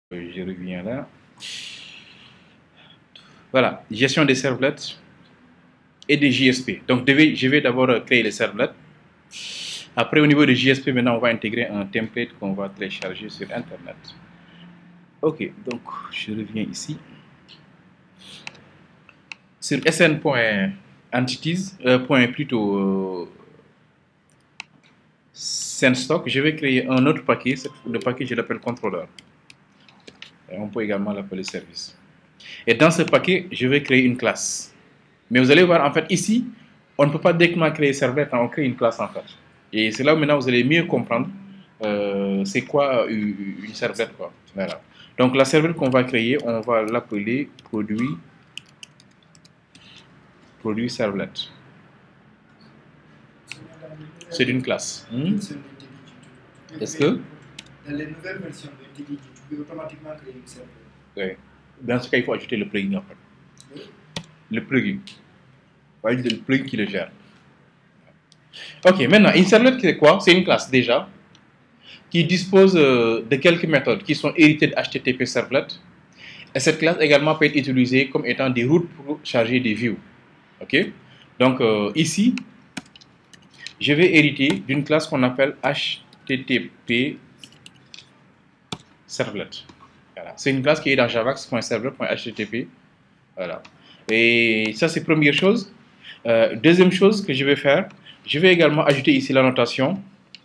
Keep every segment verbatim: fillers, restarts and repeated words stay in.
Je reviens là. Voilà, gestion des servlets et des J S P. Donc, je vais d'abord créer les servlets. Après, au niveau de J S P, maintenant, on va intégrer un template qu'on va télécharger sur Internet. Ok, donc, je reviens ici. Sur sn.entities, euh, point plutôt euh, sendstock, je vais créer un autre paquet. Le paquet, je l'appelle controller. Et on peut également l'appeler service. Et dans ce paquet, je vais créer une classe. Mais vous allez voir, en fait, ici, on ne peut pas directement créer servlet quand on crée une classe, en fait. Et c'est là où maintenant vous allez mieux comprendre euh, c'est quoi une servlette, quoi. Voilà. Donc la servlette qu'on va créer, on va l'appeler produit, produit servlette. C'est une classe. Hmm? Est-ce que dans les nouvelles versions de IntelliJ, tu peux automatiquement créer une servlette? Oui. Dans ce cas, il faut ajouter le plugin, en fait. Oui. Le plugin. Il faut ajouter le plugin qui le gère. Ok, maintenant, une servlette, c'est quoi? C'est une classe déjà qui dispose euh, de quelques méthodes qui sont héritées de H T T P servlet. Et cette classe également peut être utilisée comme étant des routes pour charger des views. Ok? Donc euh, ici, je vais hériter d'une classe qu'on appelle H T T P servlet. Voilà. C'est une classe qui est dans javax.servlet.http. Voilà. Et ça, c'est première chose. Euh, deuxième chose que je vais faire, je vais également ajouter ici la notation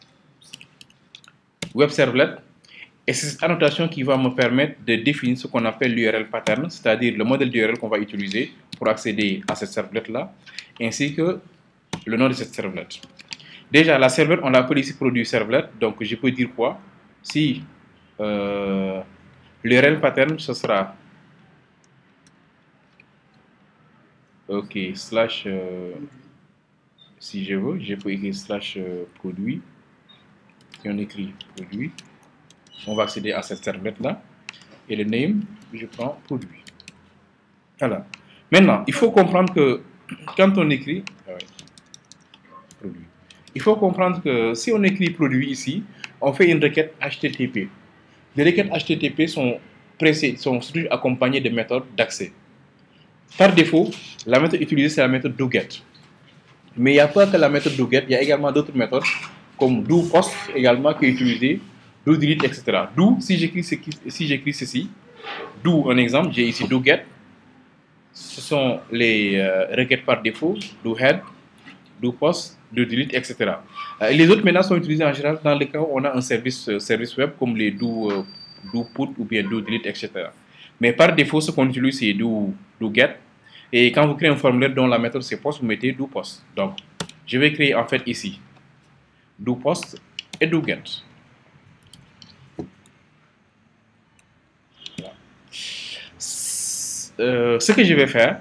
web servlet. Et c'est cette annotation qui va me permettre de définir ce qu'on appelle l'U R L pattern, c'est-à-dire le modèle d'U R L qu'on va utiliser pour accéder à cette servlette-là, ainsi que le nom de cette servlette. Déjà, la servlette, on l'appelle ici produit servlet, donc je peux dire quoi? Si euh, l'U R L pattern, ce sera ok, slash, euh, si je veux, je peux écrire slash euh, produit, si on écrit produit, on va accéder à cette servlette-là, et le name, je prends produit. Voilà. Maintenant, il faut comprendre que quand on écrit ah ouais, produit, il faut comprendre que si on écrit produit ici, on fait une requête H T T P. Les requêtes H T T P sont, sont toujours accompagnées de méthodes d'accès. Par défaut, la méthode utilisée, c'est la méthode doGet. Mais il n'y a pas que la méthode doGet, il y a également d'autres méthodes, comme doPost également qui est utilisée, doDelete, et cetera. Do, si j'écris si j'écris ceci, do un exemple, j'ai ici doGet. Ce sont les euh, requêtes par défaut, doHead, doPost, doDelete, et cetera. Euh, les autres maintenant sont utilisés en général dans le cas où on a un service, euh, service web comme les do, euh, doPut ou bien doDelete, et cetera. Mais par défaut, ce qu'on utilise, c'est do, doGet. Et quand vous créez un formulaire dont la méthode c'est post, vous mettez doPost. Donc, je vais créer en fait ici doPost et doGet. Voilà. Euh, ce que je vais faire,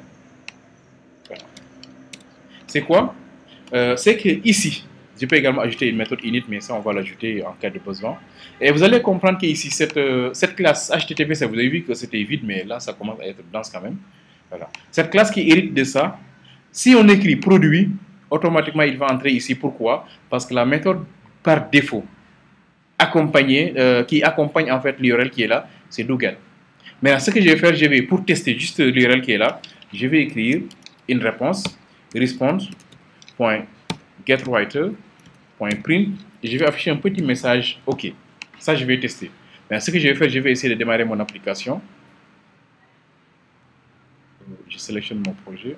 c'est quoi? euh, C'est que ici, je peux également ajouter une méthode init, mais ça on va l'ajouter en cas de besoin. Et vous allez comprendre qu'ici, cette, euh, cette classe H T T P, ça, vous avez vu que c'était vide, mais là ça commence à être dense quand même. Voilà. Cette classe qui hérite de ça, si on écrit produit, automatiquement il va entrer ici. Pourquoi? Parce que la méthode par défaut accompagnée, euh, qui accompagne en fait l'U R L qui est là, c'est doGet. Maintenant, ce que je vais faire, je vais, pour tester juste l'U R L qui est là, je vais écrire une réponse, response.getWriter.print, et je vais afficher un petit message OK. Ça, je vais tester. Maintenant, ce que je vais faire, je vais essayer de démarrer mon application. Je sélectionne mon projet.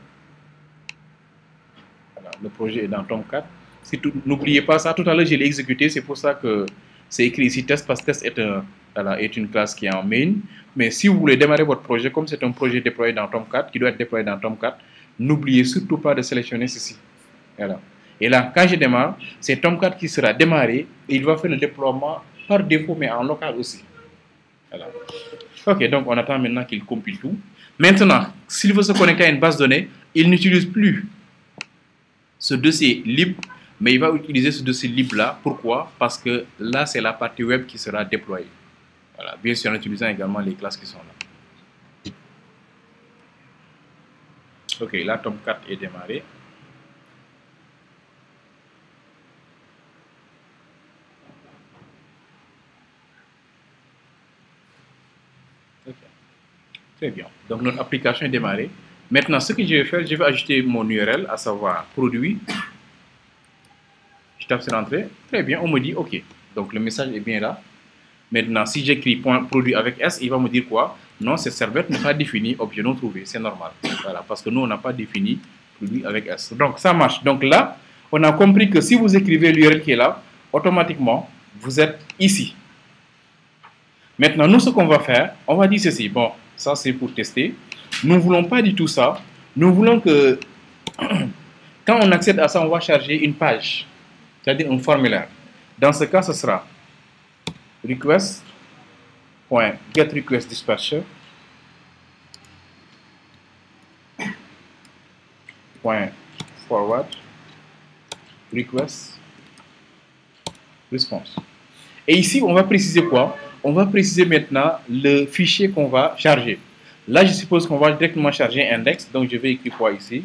Voilà, le projet est dans Tomcat. Si n'oubliez pas ça, tout à l'heure, je l'ai exécuté, c'est pour ça que c'est écrit ici test, parce que test est, un, voilà, est une classe qui est en main. Mais si vous voulez démarrer votre projet, comme c'est un projet déployé dans Tomcat, qui doit être déployé dans Tomcat, n'oubliez surtout pas de sélectionner ceci. Voilà. Et là, quand je démarre, c'est Tomcat qui sera démarré et il va faire le déploiement par défaut, mais en local aussi. Voilà. Ok, donc on attend maintenant qu'il compile tout. Maintenant, s'il veut se connecter à une base de données, il n'utilise plus ce dossier libre, mais il va utiliser ce dossier libre là. Pourquoi? Parce que là, c'est la partie web qui sera déployée. Voilà, bien sûr en utilisant également les classes qui sont là. Ok, là, Tomcat est démarré. Okay. Très bien. Donc notre application est démarrée. Maintenant, ce que je vais faire, je vais ajouter mon U R L, à savoir produit. Je tape sur entrée. Très bien, on me dit OK. Donc le message est bien là. Maintenant, si j'écris point produit avec S, il va me dire quoi? Non, cette serviette n'est pas définie, objet non trouvé. C'est normal. Voilà, parce que nous, on n'a pas défini produit avec S. Donc ça marche. Donc là, on a compris que si vous écrivez l'U R L qui est là, automatiquement, vous êtes ici. Maintenant, nous, ce qu'on va faire, on va dire ceci. Bon, ça, c'est pour tester. Nous ne voulons pas du tout ça. Nous voulons que, quand on accède à ça, on va charger une page, c'est-à-dire un formulaire. Dans ce cas, ce sera request.getRequestDispatcher .forward request response. Et ici, on va préciser quoi? On va préciser maintenant le fichier qu'on va charger. Là, je suppose qu'on va directement charger index. Donc, je vais écrire quoi ici?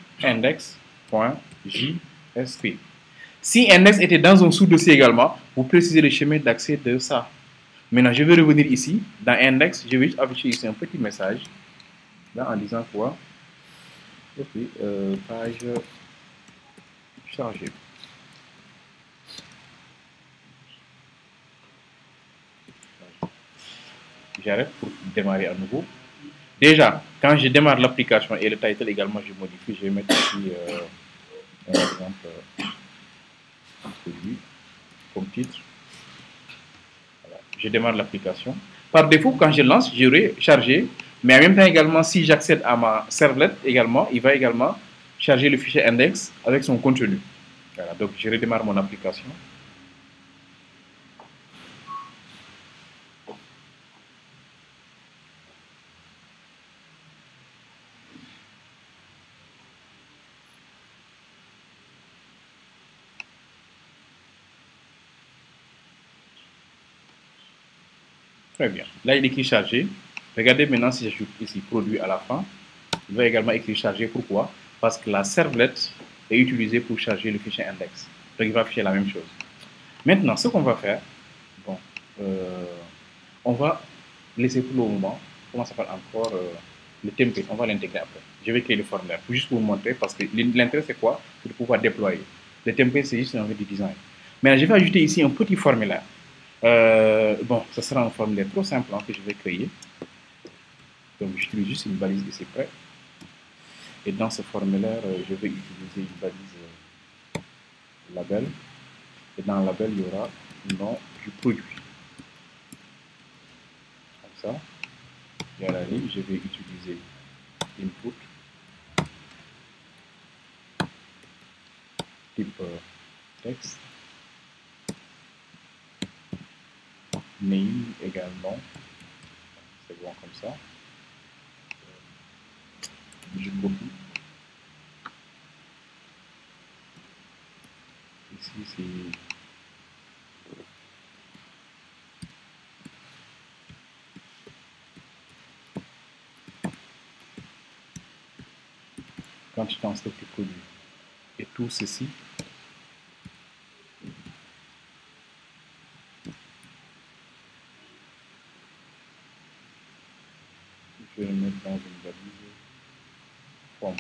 index.jsp. Si index était dans un sous-dossier également, vous précisez le chemin d'accès de ça. Maintenant, je vais revenir ici. Dans index, je vais afficher ici un petit message. Là, en disant quoi? Ok, euh, page chargée. J'arrête pour démarrer à nouveau. Déjà, quand je démarre l'application et le title également, je modifie. Je vais mettre ici, euh, par exemple, euh, celui comme titre. Voilà. Je démarre l'application. Par défaut, quand je lance, j'aurai chargé. Mais en même temps également, si j'accède à ma servlet également, il va également charger le fichier index avec son contenu. Voilà. Donc, je redémarre mon application. Très bien. Là, il est écrit chargé. Regardez maintenant si j'ajoute ici produit à la fin. Il va également écrire chargé. Pourquoi? Parce que la servlette est utilisée pour charger le fichier index. Donc, il va afficher la même chose. Maintenant, ce qu'on va faire, bon, euh, on va laisser pour le moment, comment ça s'appelle encore, euh, le template. On va l'intégrer après. Je vais créer le formulaire pour juste pour vous montrer parce que l'intérêt, c'est quoi? C'est de pouvoir déployer. Le template, c'est juste un du design. Maintenant, je vais ajouter ici un petit formulaire. Euh, bon, ce sera un formulaire trop simple hein, que je vais créer. Donc, j'utilise juste une balise ici près. Et dans ce formulaire, euh, je vais utiliser une balise euh, label. Et dans le label, il y aura le nom du produit. Comme ça. Et à la ligne, je vais utiliser input type euh, texte. Name également, c'est bon comme ça. Je copie. Ici, c'est quantité en stock du produit. Et tout ceci, je vais le mettre dans une valise forme.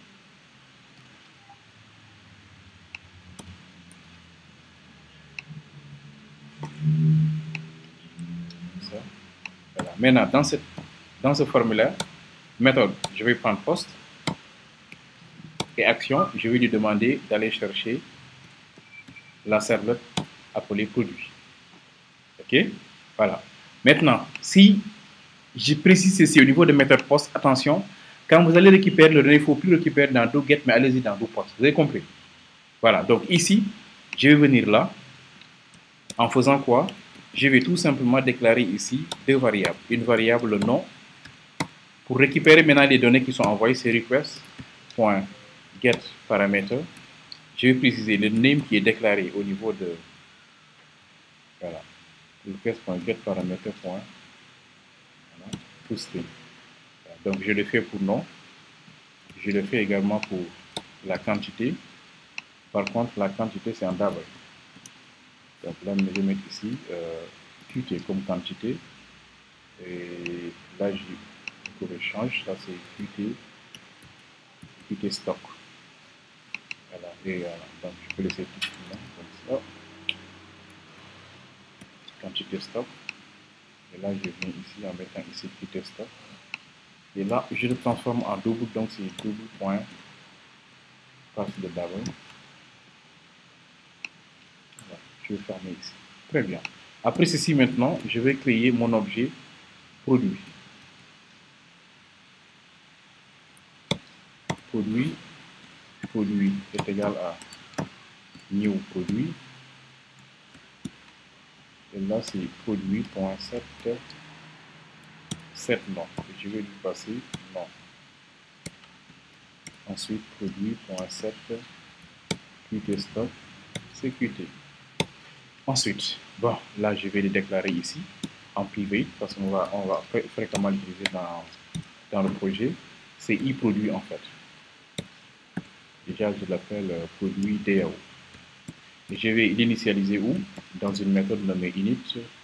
Ça. Voilà. Maintenant, dans, cette, dans ce formulaire, méthode, je vais prendre post et action, je vais lui demander d'aller chercher la servlette appelée produit. Ok? Voilà. Maintenant, si je précise ceci au niveau de méthode post, attention, quand vous allez récupérer le données, il ne faut plus récupérer dans doGet, mais allez-y dans doPost. Vous avez compris? Voilà. Donc ici, je vais venir là. En faisant quoi? Je vais tout simplement déclarer ici deux variables. Une variable, le nom. Pour récupérer maintenant les données qui sont envoyées, c'est request.getParameter. Je vais préciser le name qui est déclaré au niveau de voilà, request.getParameter. Voilà, toString. Donc je le fais pour nom. Je le fais également pour la quantité. Par contre, la quantité, c'est en double. Donc là, je vais mettre ici euh, Qt comme quantité. Et Là, je pourrais changer. Ça, c'est Qt, Qt stock. Voilà, et voilà. Donc, je peux laisser tout là, comme ça. Quantité stock. Et là, je viens ici en mettant ici Qt stock. Et là, je le transforme en double, donc c'est double point passe de double. Voilà, je vais fermer ici. Très bien. Après ceci, maintenant, je vais créer mon objet produit. Produit, produit est égal à new produit. Et là, c'est produit.set set nom. Je vais lui passer nom. Ensuite, produit.set Qt stock, c'est Qt. Ensuite, bon, là, je vais le déclarer ici en privé parce qu'on va, on va fré fréquemment l'utiliser dans, dans le projet. C'est iProduit en fait. Déjà, je l'appelle euh, produit D A O. Et je vais l'initialiser où? Dans une méthode nommée init.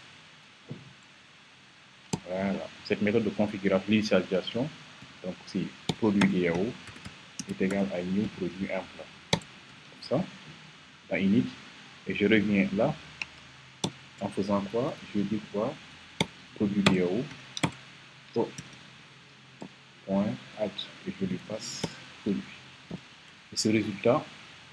Voilà. Cette méthode de configuration, l'initialisation, donc c'est produit D A O est égal à new produit implant. Comme ça, dans init. Et je reviens là. En faisant quoi? Je dis quoi? Produit D A O. Oh. Point add. Et je lui passe produit. Et ce résultat,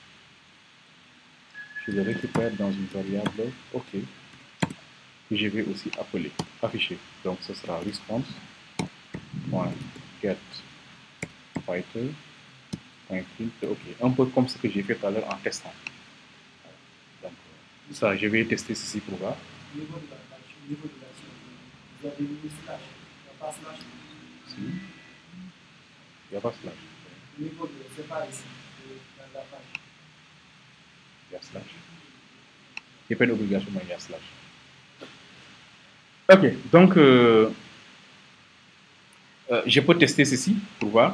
je le récupère dans une variable OK que je vais aussi appeler, afficher. Donc ce sera response.getWriter.print OK. Un peu comme ce que j'ai fait tout à l'heure en testant. Donc ça, je vais tester ceci pour voir. Au niveau de la page, au niveau de l'action, vous avez mis slash, il n'y a pas slash. Si. Il n'y a pas slash. Au niveau de, c'est pas ici, dans la page. Il y a slash. Il n'y a pas d'obligation, mais il y a slash. Ok, donc euh, euh, je peux tester ceci pour voir.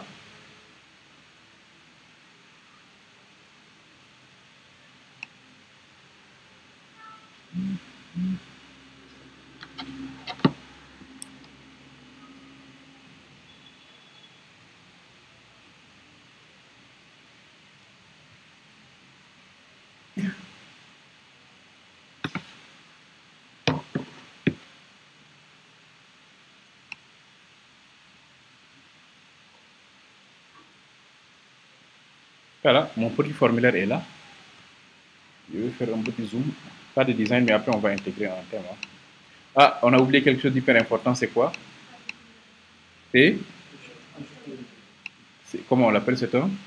Voilà, mon petit formulaire est là. Je vais faire un petit zoom. Pas de design, mais après on va intégrer un thème. Hein. Ah, on a oublié quelque chose d'hyper important, c'est quoi? C'est comment on l'appelle, c'est un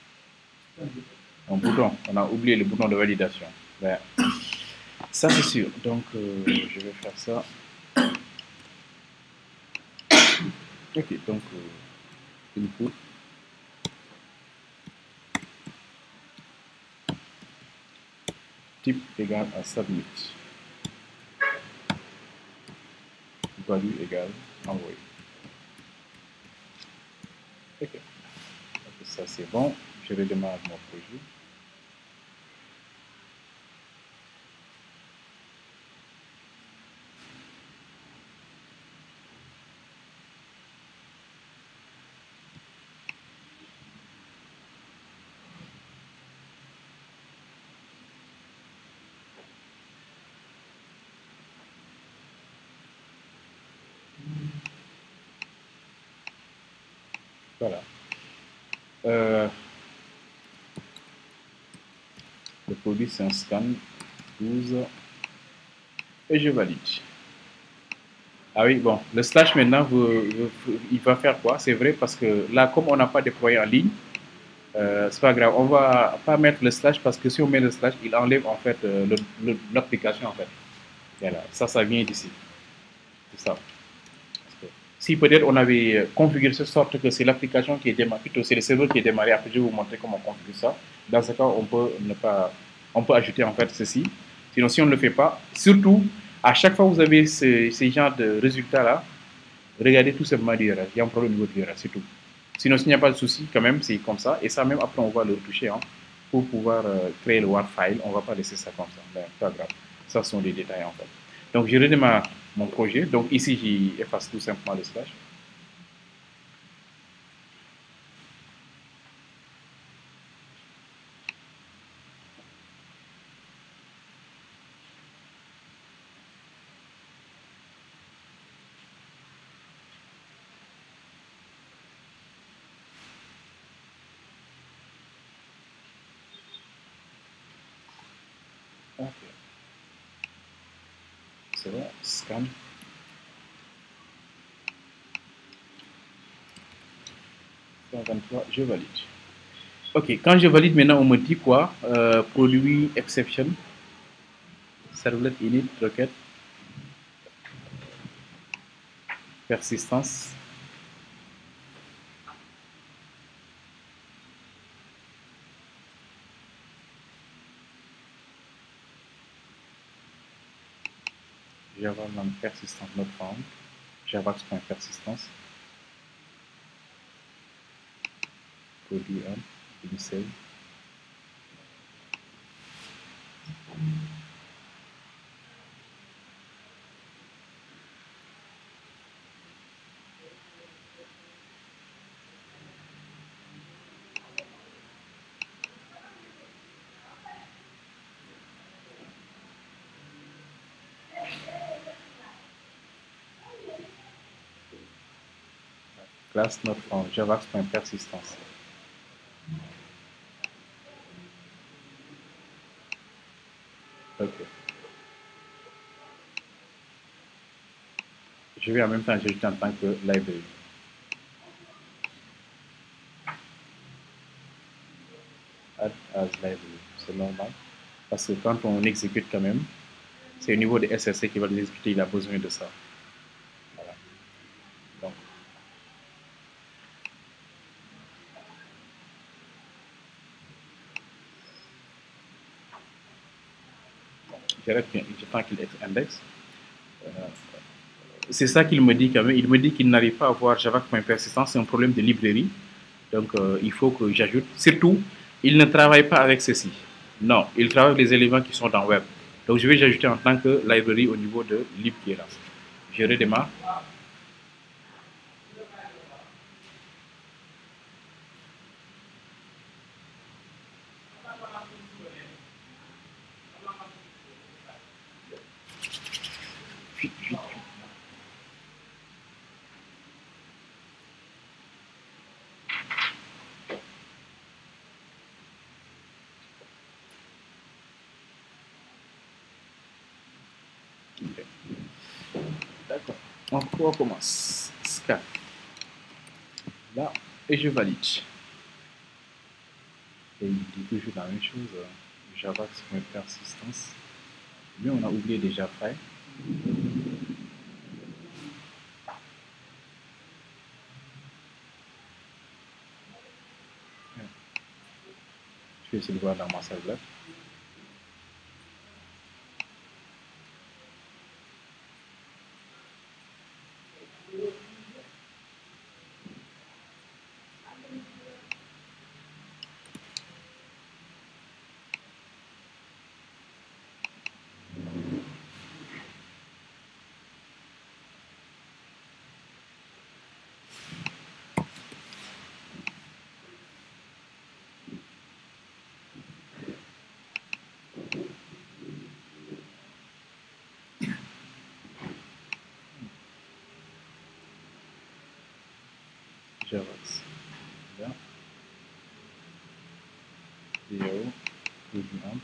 un bouton. On a oublié le bouton de validation. Ben, ça c'est sûr. Donc euh, je vais faire ça. Ok, donc euh, input. Type égal à submit. Value égale envoyé. Ok. Donc, ça c'est bon. Je vais démarrer mon projet. Voilà. Euh, le produit c'est un scan douze et je valide. Ah oui, bon, le slash maintenant, vous, vous, il va faire quoi? C'est vrai parce que là, comme on n'a pas déployé en ligne, euh, c'est pas grave. On va pas mettre le slash parce que si on met le slash, il enlève en fait euh, l'application en fait. Voilà, ça, ça vient d'ici. C'est ça. Si peut-être on avait configuré de sorte que c'est l'application qui est démarrée, plutôt c'est le serveur qui est démarré, après je vais vous montrer comment on configure ça. Dans ce cas, on peut ne pas, on peut ajouter en fait ceci. Sinon, si on ne le fait pas, surtout, à chaque fois que vous avez ce, ce genre de résultats-là, regardez tout simplement l'U R L. Il y a un problème au niveau de l'U R L, c'est tout. Sinon, s'il n'y a pas de souci, quand même, c'est comme ça. Et ça, même après, on va le retoucher hein, pour pouvoir euh, créer le Word file. On ne va pas laisser ça comme ça. Ben, pas grave. Ça, ce sont des détails en fait. Donc, je redémarre mon projet. Donc, ici, j'efface tout simplement le slash. c'est bon. Scan. cent vingt-trois, je valide. Ok, quand je valide maintenant, on me dit quoi? euh, Produit exception, servlet init, requête, persistance. Java non persistance not found. Javax.persistance. Produit un, initial. Class not found. Javax.persistance. Ok. Je vais en même temps ajouter en tant que library. Add as library. C'est normal. Parce que quand on exécute quand même, c'est au niveau de S S C qui va les exécuter, il a besoin de ça. Voilà. Donc, j'arrête, je prends qu'il index. Euh, c'est ça qu'il me dit quand même. Il me dit qu'il n'arrive pas à voir Java.persistance, c'est un problème de librairie. Donc, euh, il faut que j'ajoute. Surtout, il ne travaille pas avec ceci. Non, il travaille avec les éléments qui sont dans web. Donc, je vais j'ajouter en tant que library au niveau de lib qui est là. Je redémarre. Vite, vite, vite. Okay. D'accord. On recommence. Scan. Là, et je valide. Et il dit toujours la même chose. Javax.persistance. Mais on a oublié déjà après. Je vais essayer de voir dans ma serveur. Javax. Là. Vidéo. Produit.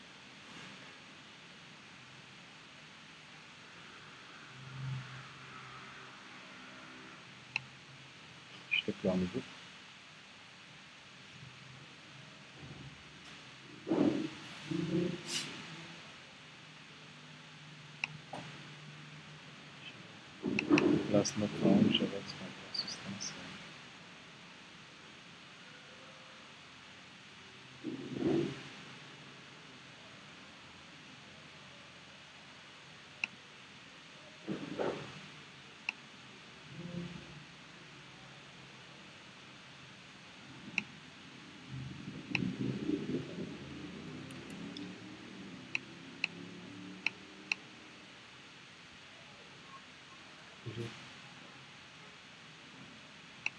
Je te plais en nouveau. Class not found. Javax.persistance.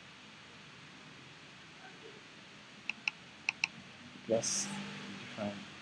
Class define.